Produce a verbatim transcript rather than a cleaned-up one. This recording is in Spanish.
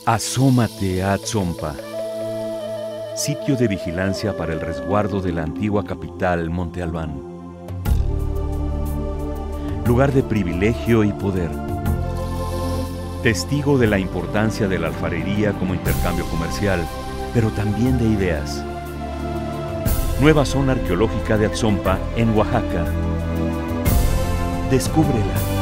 Asómate a Atzompa, sitio de vigilancia para el resguardo de la antigua capital Monte Albán. Lugar de privilegio y poder. Testigo de la importancia de la alfarería como intercambio comercial, pero también de ideas. Nueva zona arqueológica de Atzompa, en Oaxaca. Descúbrela.